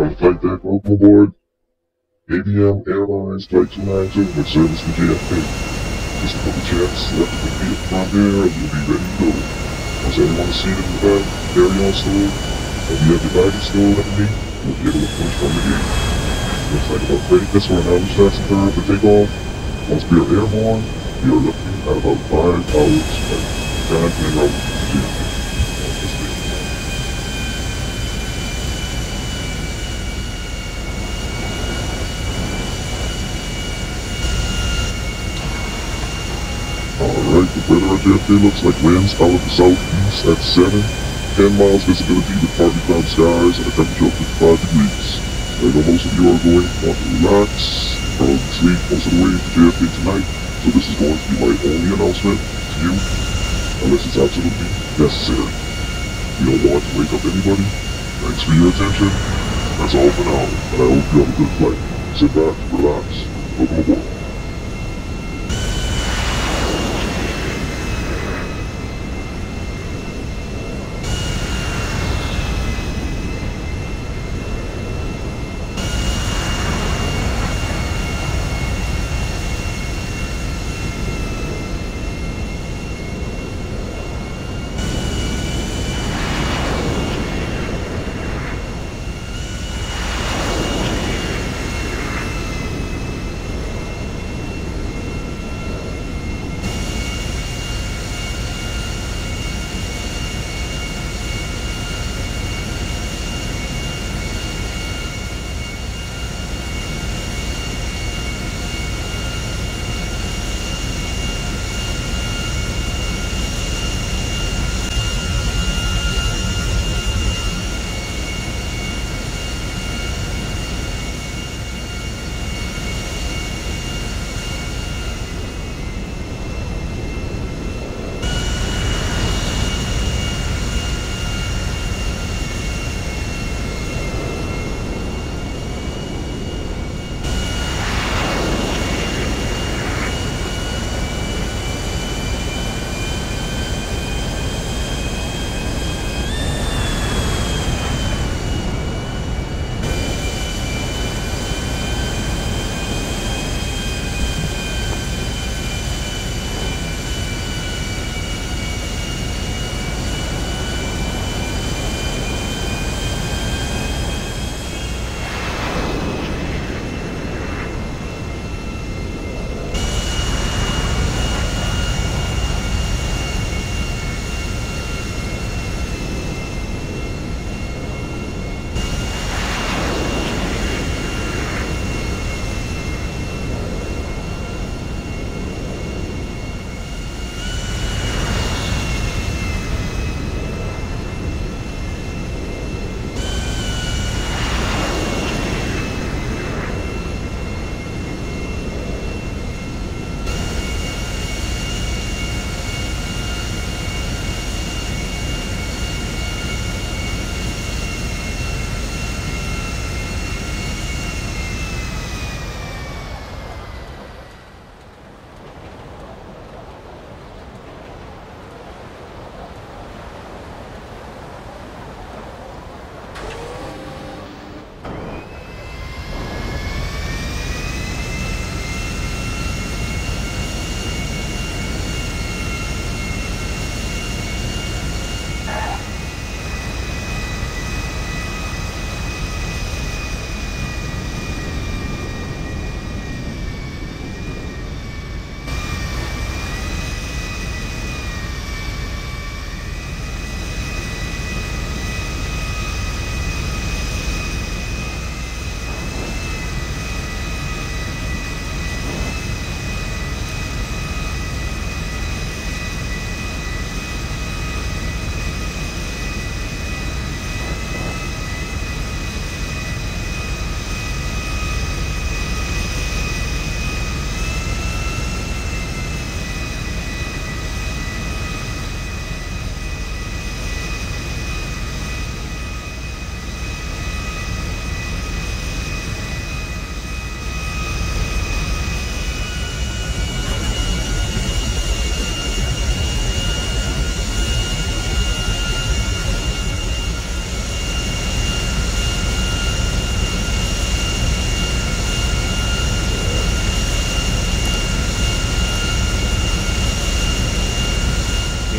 On flight deck, welcome aboard ABM Airlines Flight 292 with service to JFK. Just a couple checks left at the gate front there, and you'll be ready to go. Once everyone is seated in the back, carry-on stored, and you have your baggage stored underneath, you'll be able to push from the gate. Looks like about readiness for an average taxi curve for takeoff. Once we are airborne, we are looking at about 5 hours of driving en route to JFK. Alright, the weather at JFK looks like winds out of the southeast at 7, 10 miles visibility with partly cloud skies and a temperature of 55 degrees. I know most of you are going to want to relax, probably sleep most of the way to JFK tonight, so this is going to be my only announcement to you, unless it's absolutely necessary. We don't want to wake up anybody. Thanks for your attention. That's all for now, and I hope you have a good flight. Sit back, relax, welcome aboard.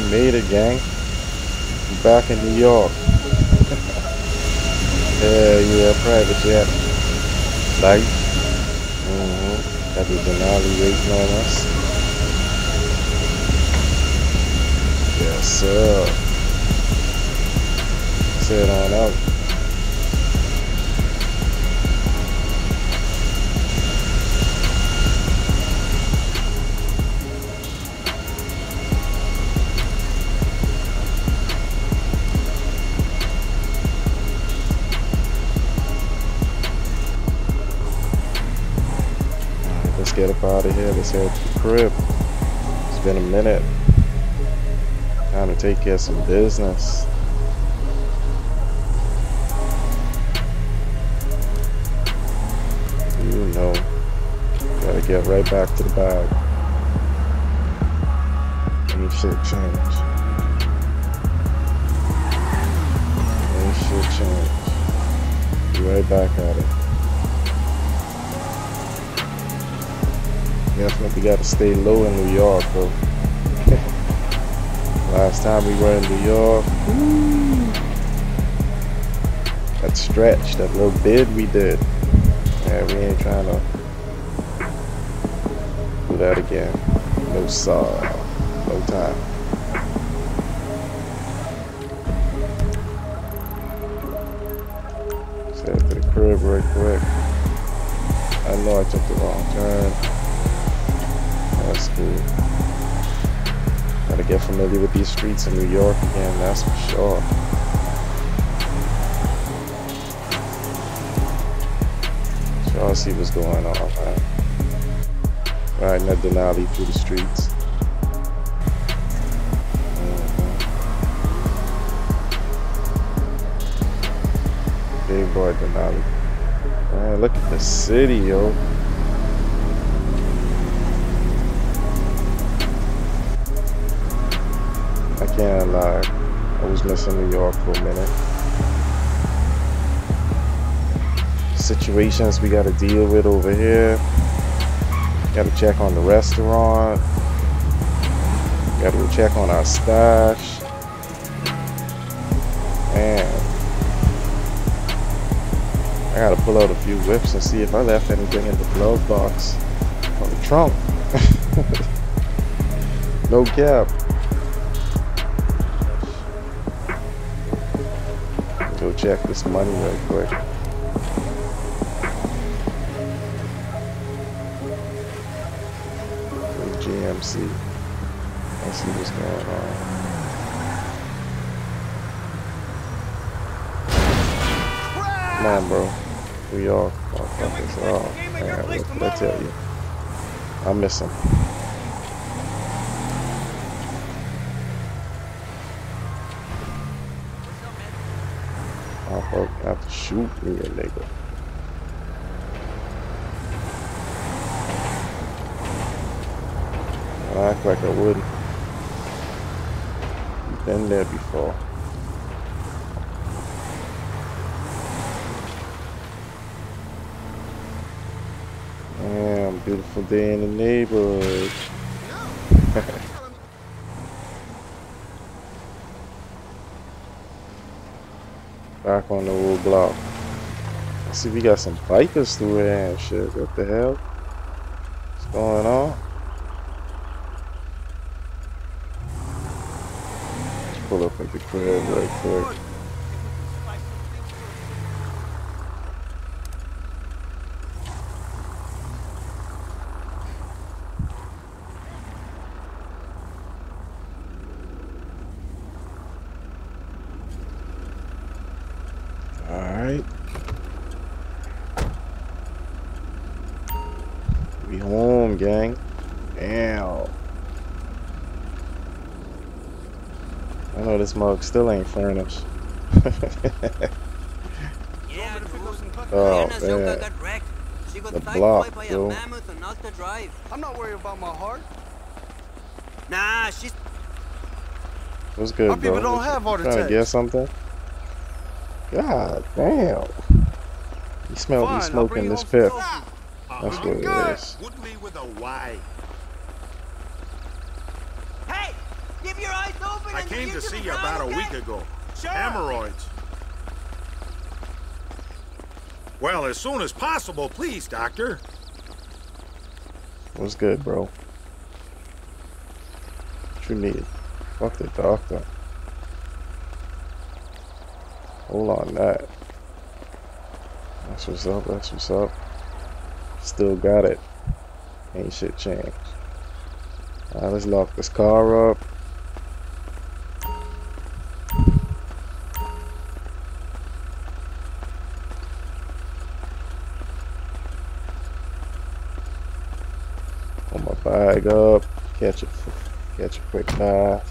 made it, gang. I'm back in New York. Yeah, private jet. Light. Got the Denali waiting on us. Yes, sir. Let's head on out. Get up out of here. Let's head to the crib. It's been a minute. Time to take care of some business. You know, gotta get right back to the bag. Ain't shit change. Ain't shit change. Be right back at it. Definitely gotta stay low in New York, though. Last time we were in New York, that stretch, that little bid we did. Yeah, we ain't trying to do that again. No saw, no time. Let's head to the crib real quick. I know I took the wrong turn. That's cool. Gotta get familiar with these streets in New York again, that's for sure. Sure, see what's going on, man. Riding that Denali through the streets. Big boy Denali. Man, look at the city, yo. I can't lie, I was missing New York for a minute. Situations we gotta deal with over here. Gotta check on the restaurant. Gotta go check on our stash. Man, I gotta pull out a few whips and see if I left anything in the glove box or the trunk. No cap. Go check this money right quick. GMC. Let's see what's going on. Come on, bro. We all motherfuckers. Oh, man, what did I tell you? I miss him. I have to shoot me, a nigga. I act like I wouldn't. Been there before. Damn, beautiful day in the neighborhood. Back on the old block. I see we got some bikers through here and shit. What the hell? What's going on? Let's pull up at the crib right quick. Alright. We home, gang. Damn. I know this mug still ain't furnished. Oh, man. The block, bro. I'm not worried about my heart. Nah, she's... What's good, My bro? people don't have heart Trying to attacks. get something? God damn. You smell you smoking this pip. That's what it is. Hey! Keep your eyes open! I came to see you about a week ago. Sure. Hemorrhoids. Well, as soon as possible, please, doctor. What's good, bro? What you need? Fuck the doctor. Hold on that. That's what's up, that's what's up. Still got it. Ain't shit changed. Alright, let's lock this car up. Pull my bag up. Catch a quick bath.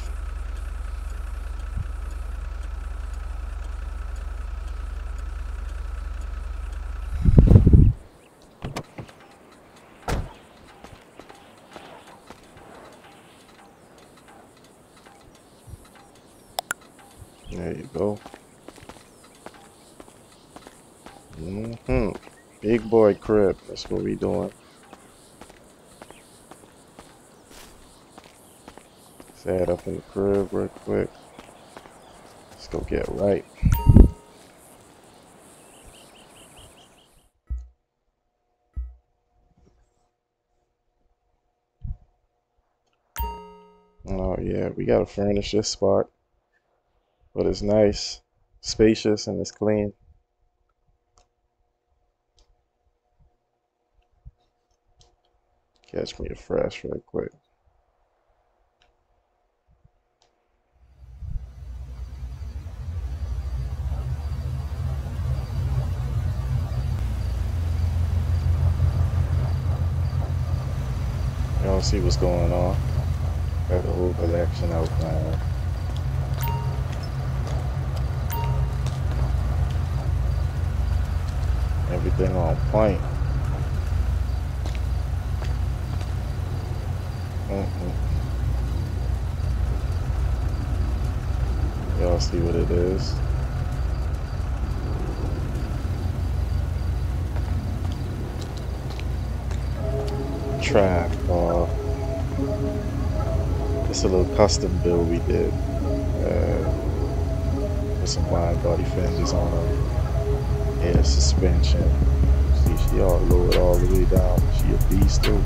There you go. Big boy crib. That's what we doing. Let's head up in the crib real quick. Let's go get right. Oh yeah, we gotta furnish this spot. But it's nice, spacious, and it's clean. Catch me a fresh real quick. Y'all see what's going on. Got the whole collection out now. Everything on point. Y'all see what it is. Track. It's a little custom build we did. With some wide body fenders on them. Air suspension. See, she all lowered all the way down. She a beast too.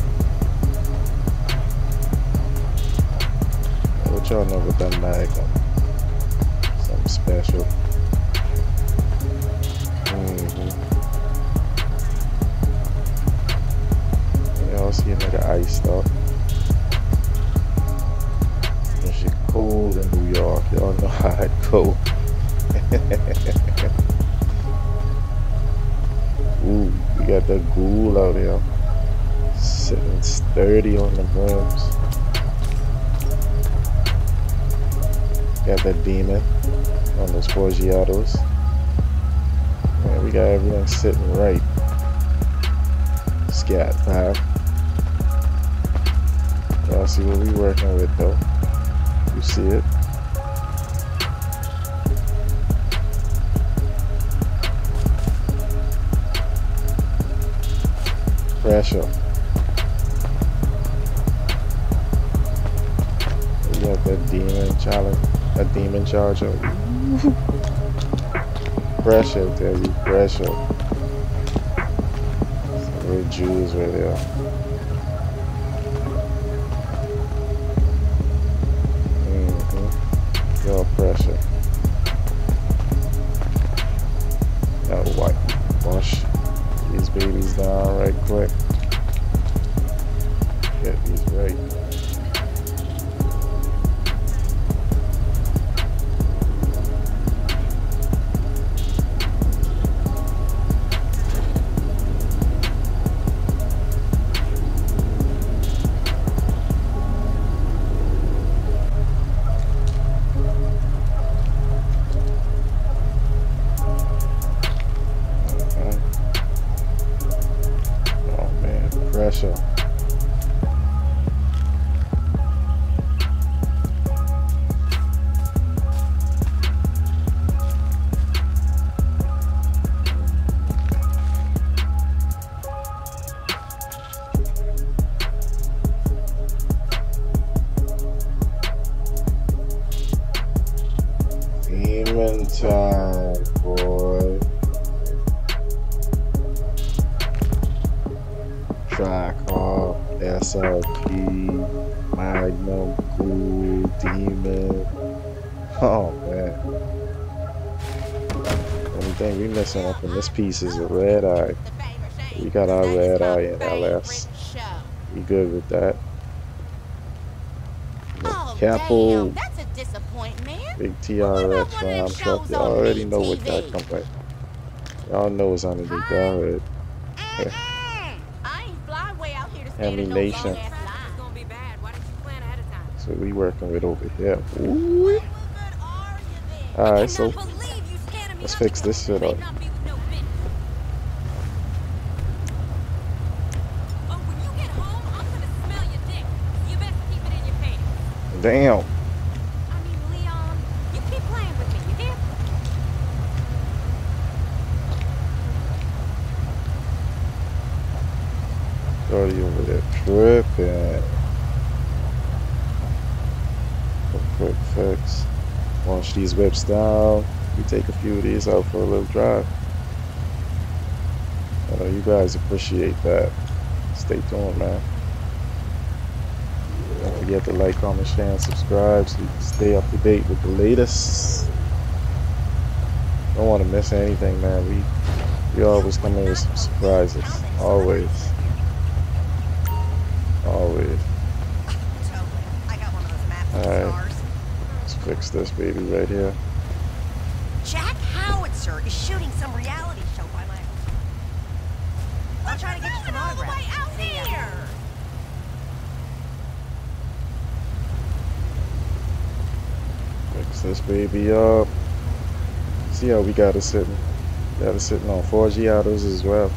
What y'all know about that Magnum? Something special. Y'all see a nigga iced up. When she cold in New York, y'all know how it go. Ooh, we got that ghoul out here. Sitting sturdy on the rims. Got that demon on those Forgiatos. Man, we got everything sitting right. Scat pack. Y'all see what we working with though. You see it. Pressure. We got that demon challenge. A demon charger. Pressure, tell you, pressure. Some real jewels right there. Y'all pressure. Gotta wash these babies down right quick. Get these right. Demon time, boy. Tricop, SRP, Magnum, Cool, Demon. Oh man. Only thing we missing up in this piece is a red eye. We got our red eye in LS. We good with that. Capo, that's a disappointment. big TRX round truck. Y'all already know what that comes like. Y'all know it's underneath that hood. Ammunition. So we working with over here. Ooh. Alright, so let's fix this shit up. Damn. I mean, Leon, you keep playing with me, you hear? Shorty over there tripping. A quick fix. Launch these whips down. We take a few of these out for a little drive. I know you guys appreciate that. Stay tuned, man. Don't forget to like, comment, share, and subscribe so you can stay up to date with the latest. Don't want to miss anything, man. We always come in with some surprises. Always. Always. Alright. Let's fix this baby right here. Jack Howitzer is shooting some reality show by my house. I'll try to get you some autographs. Out here. Fix this baby up. See how we got it sitting. Got it sitting on 4 Giottos as well.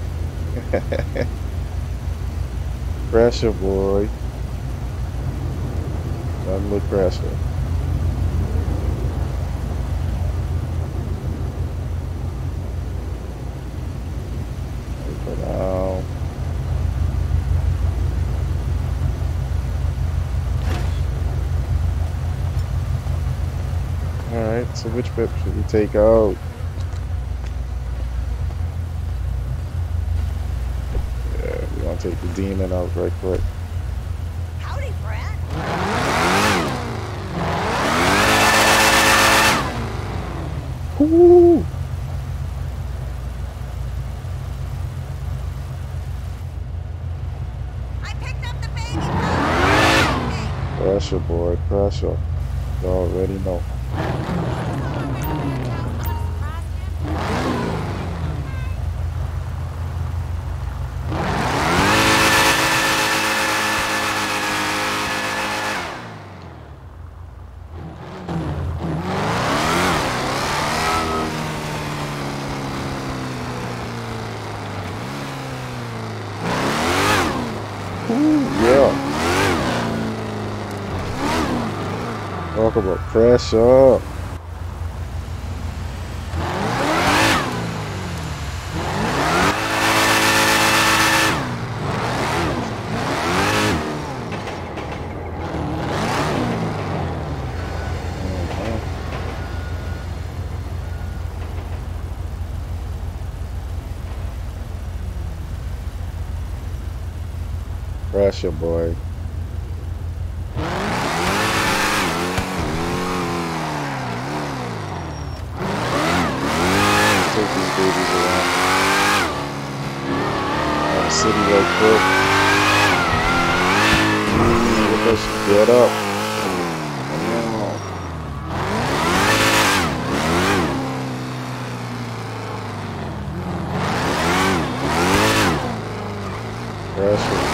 Pressure, boy. Nothing but pressure. Put down. Alright, so which whip should we take out? Yeah, we're gonna take the demon out right quick. Howdy, Brad. Woo! I picked up the baby. Pressure, boy, pressure. You already know. Yeah. Talk about pressure. Pressure, boy. Take these babies around the city right quick. Get up. Pressure.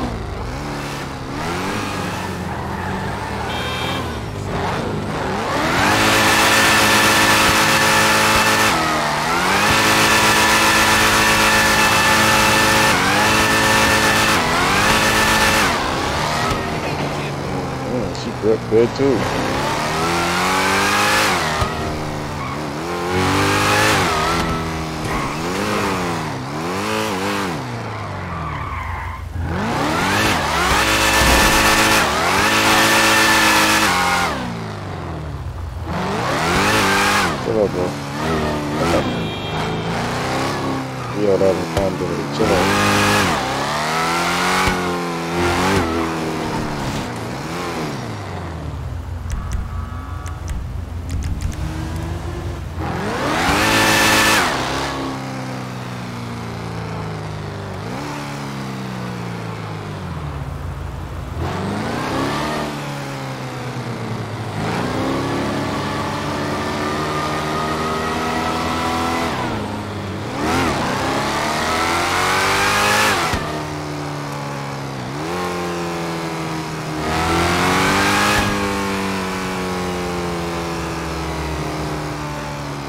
She gripped good too.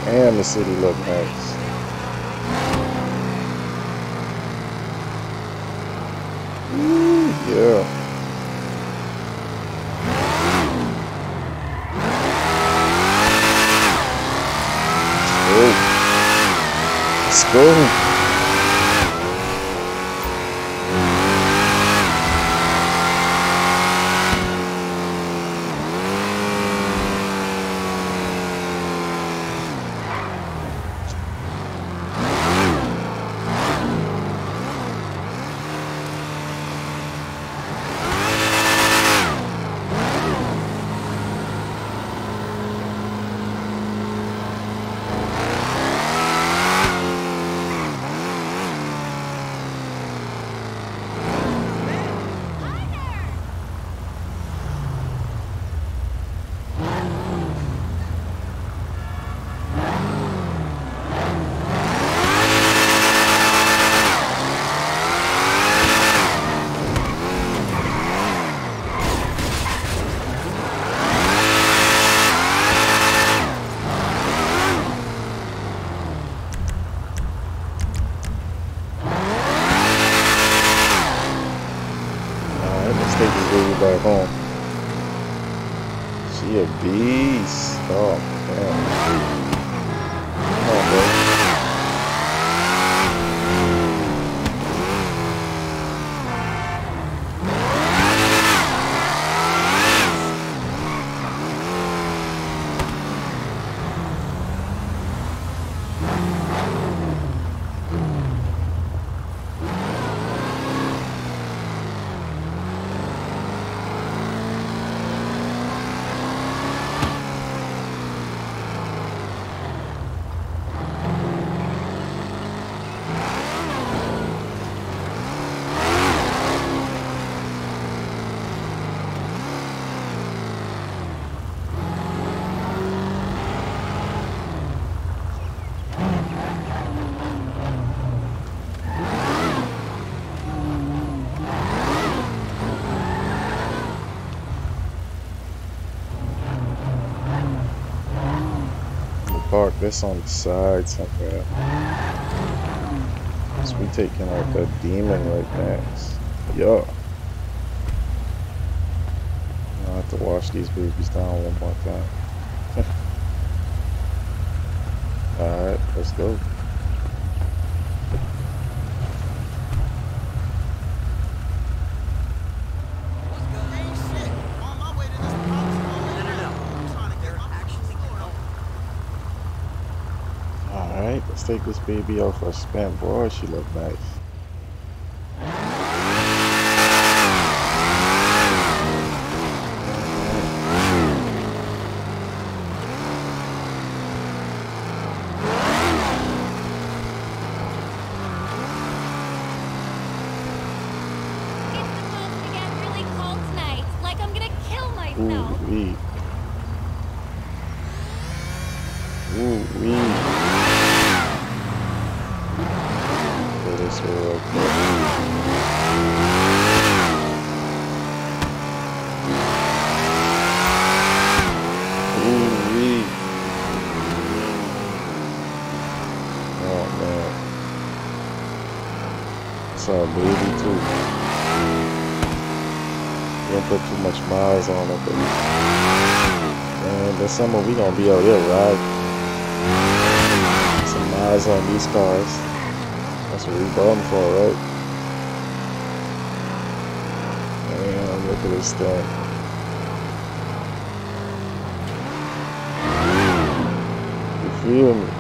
And the city look nice. Ooh, yeah. Let's go. Take this baby back home. She a beast. Oh, man. Come on, bro. Park this on the side somewhere. So we taking out that demon right next. Yo. I have to wash these babies down one more time. Alright, let's go. Alright, let's take this baby off her spin. Boy, she look nice. It's supposed to get really cold tonight. Like I'm gonna kill myself. Ooh-wee. Ooh-wee. This way real quick. Ooh-wee. Oh man. It's our baby too. Don't put too much miles on it, but man, this summer we gonna be out there riding some miles on these cars. That's what we bought them for, right? Man, look at this thing. You feel me?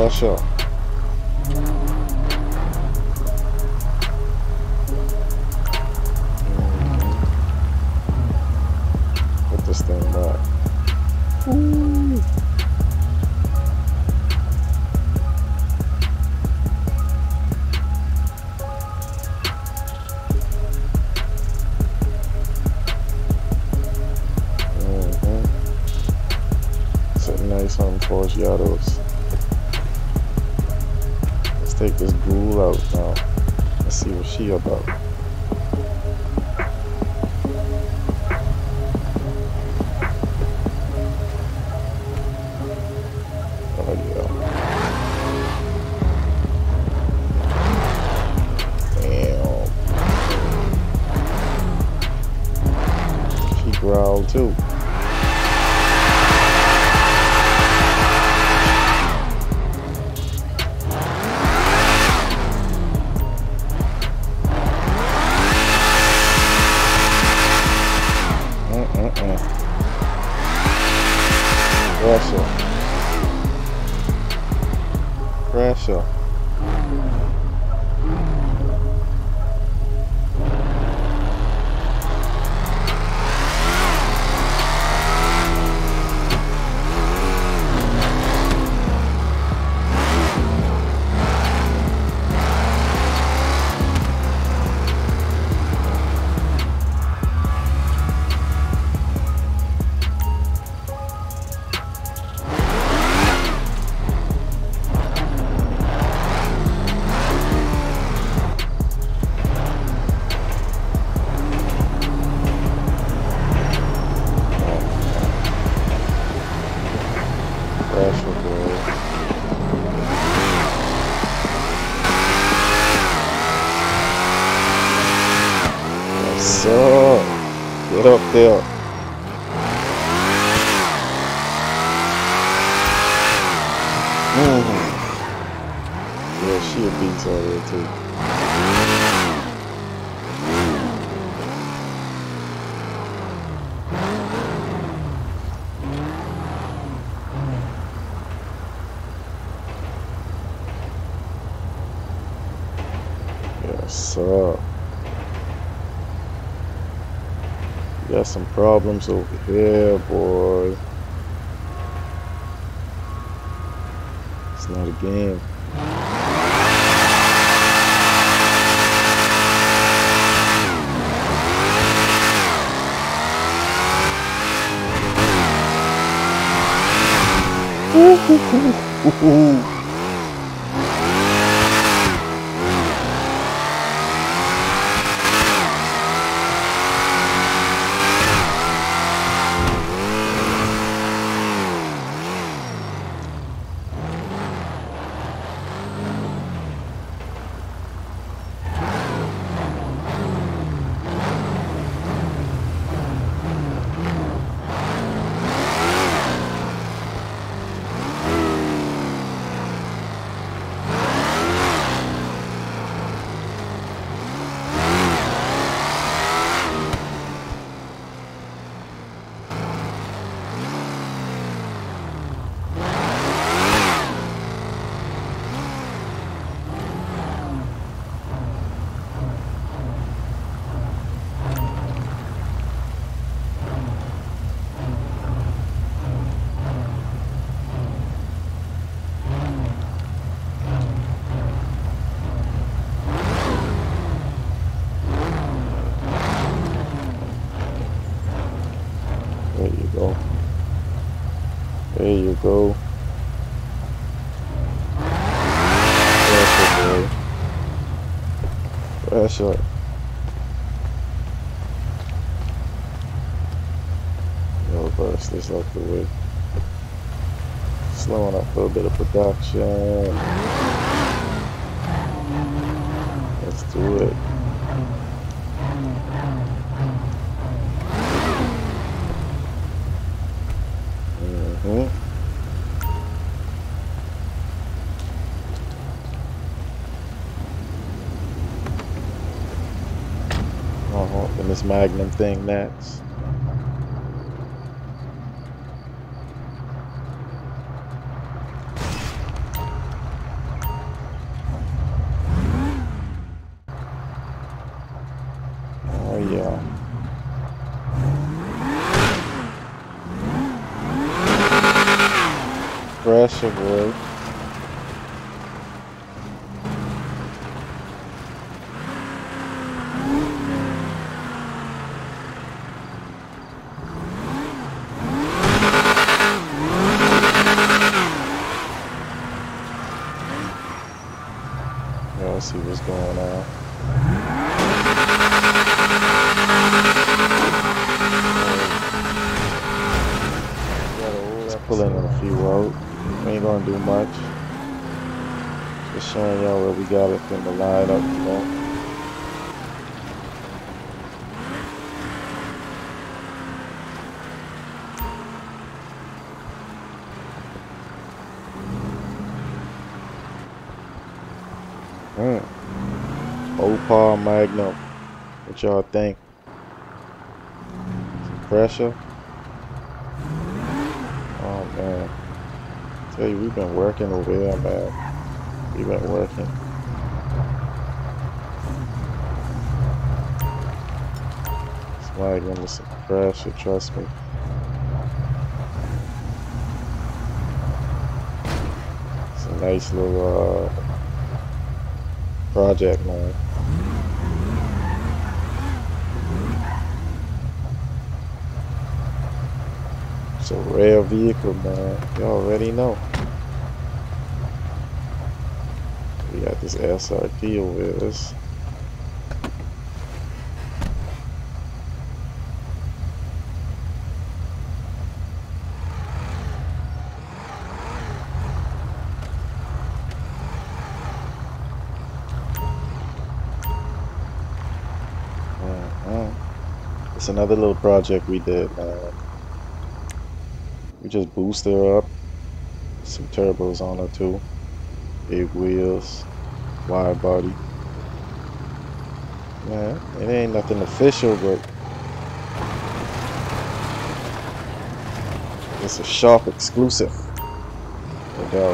Pressure. Put this thing back. Ooh. Sitting nice on Forgiatos. Let's take this ghoul out now. Let's see what she about. Oh yeah. Damn. She growled too. Pressure. Pressure. So, get up there. Yeah, she a beast out there too. Yes, sir. Got some problems over here, boy. It's not a game. There you go. There you go. Pressure, boy. Pressure. I'll burst this out the way. Slowing up a little bit of production. Let's do it. And this Magnum thing next. pressure, boy. Let's see what's going on. Let's pull in a few out. We ain't gonna do much. Just showing y'all where we got it in the lineup, you know. Opal Magnum. What y'all think? Some pressure? Oh man. Tell you, we've been working over there, man. We've been working. This Magnum is some pressure, trust me. It's a nice little project, man. It's a rare vehicle, man. You already know. We got this SRT over this. It's another little project we did, man. We just boosted her up. Some turbos on her too. Big wheels, wide body. Man, it ain't nothing official, but it's a shop exclusive. No doubt.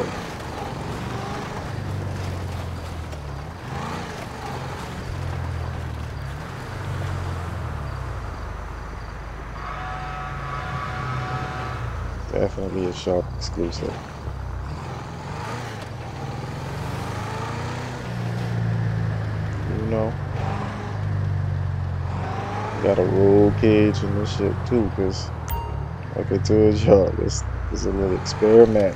Definitely a shop exclusive. You know, got a roll cage in this shit too, cause like I told y'all, this is a little experiment.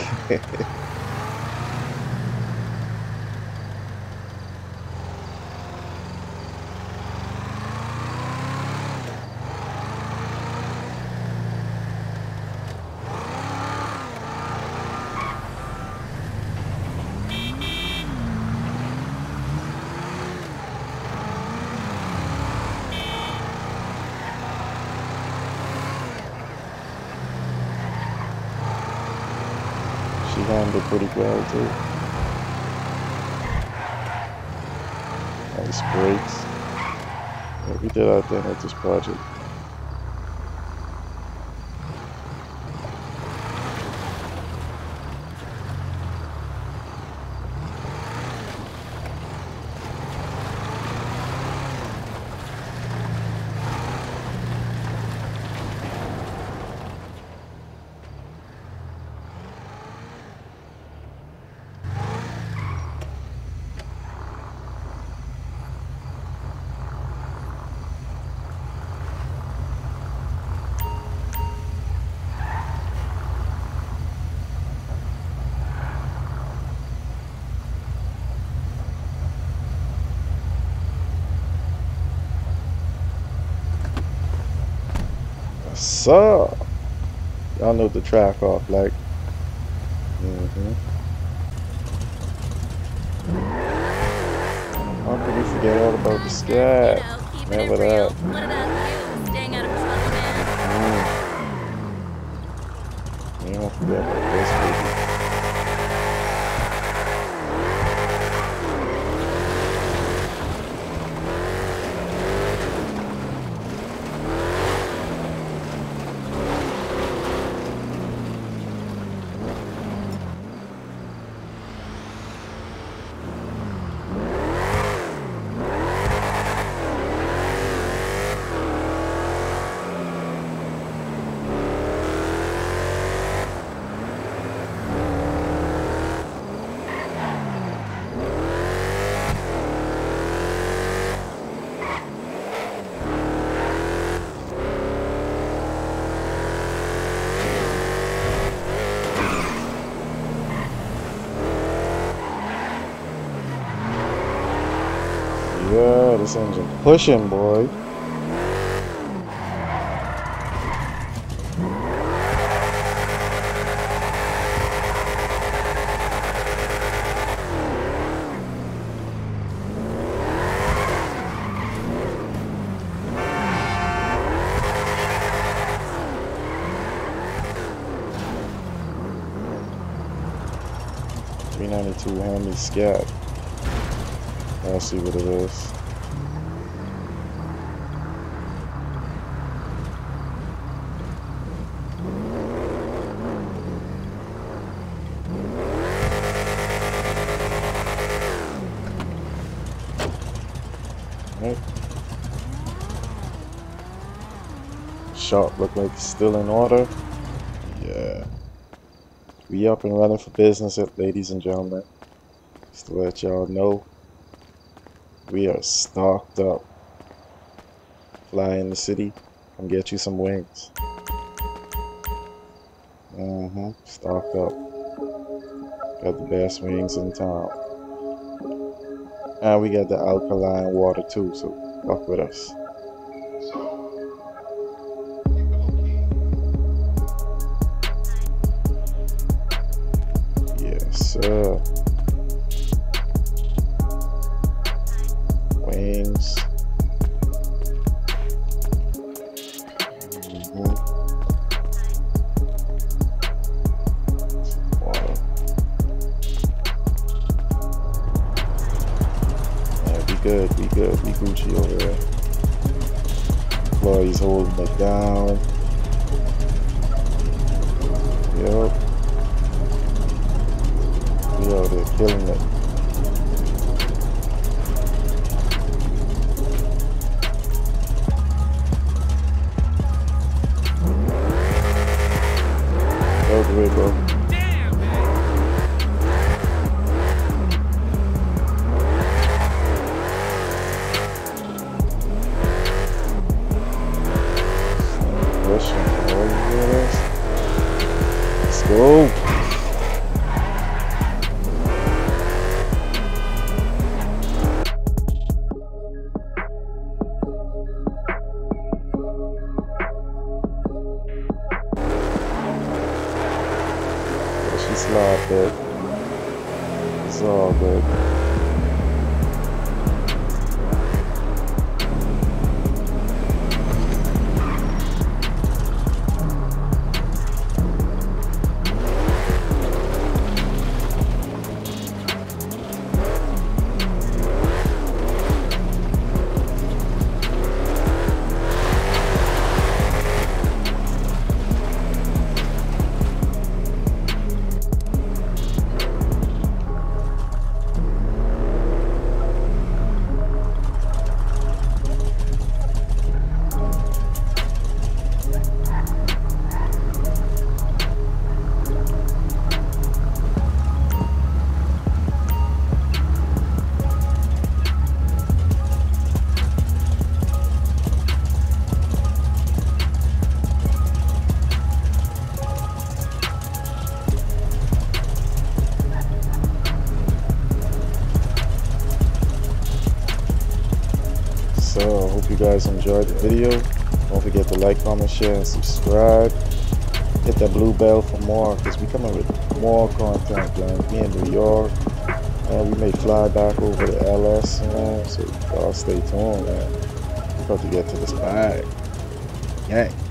She handled pretty well too. Nice brakes. Yeah, we did our thing with this project. So, y'all know the track off, like. How could we forget all about the scat? Never that. What about you? Staying out of trouble, man? You don't forget about this, baby. Yeah, this engine pushing, boy. .392 Hemi Scat. I'll see what it is. Right. Shop look like it's still in order. Yeah. We up and running for business, ladies and gentlemen. Just to let y'all know, we are stocked up. Fly in the city, come get you some wings. Stocked up. Got the best wings in town. And we got the alkaline water too, so fuck with us. Yes, sir. Wings. Water. Yeah, we good, we Gucci over there. Employees holding it down. Yep. We out there killing it. Great, bro. Damn, man. Russian, bro. You hear this? Let's go. Slide good. It's all good. So, I hope you guys enjoyed the video. Don't forget to like, comment, share, and subscribe. Hit that blue bell for more, because we coming with more content, man. We in New York, and we may fly back over to LS, man. So, y'all stay tuned, man. We're about to get to this bag. Gang.